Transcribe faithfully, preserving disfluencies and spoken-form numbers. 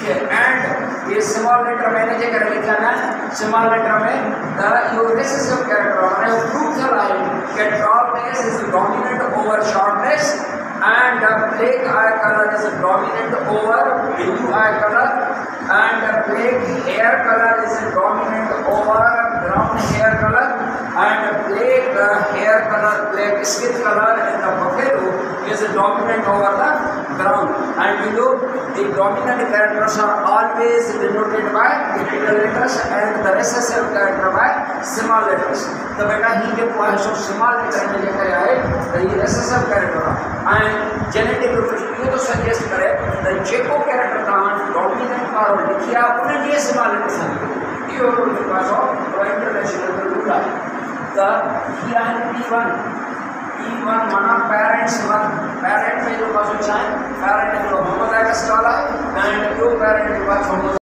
ठीक है। एंड ये स्मॉल लेटर मैंने जे करे लिखा है स्मॉल लेटर में द योर रिसेसिव कैरेक्टर माने फ्रूटफुल आई के tallness is dominant over shortness and uh, black eye color is dominant over blue eye color and uh, black hair color is dominant over brown hair color and black uh, hair color black skin color in the buffalo is dominant over the brown and you know the dominant characters are always denoted by capital letters and the recessive character by small letters तो बेटा ही के points of small letter में लेकर आए तो ये recessive character and genetic ये तो सजेस्ट करे द जेको कैरेक्टर का डोमिनेंट और लिखिया उन्हें ये स्मॉल लेटर से ये और बिकॉज़ ऑफ इंटरनेशनल रूल है the here and P one P one माना पेरेंट्स वन पेरेंट में जो पास चाहे पेरेंट जो मोहम्मद का स्टॉल है एंड जो पेरेंट के पास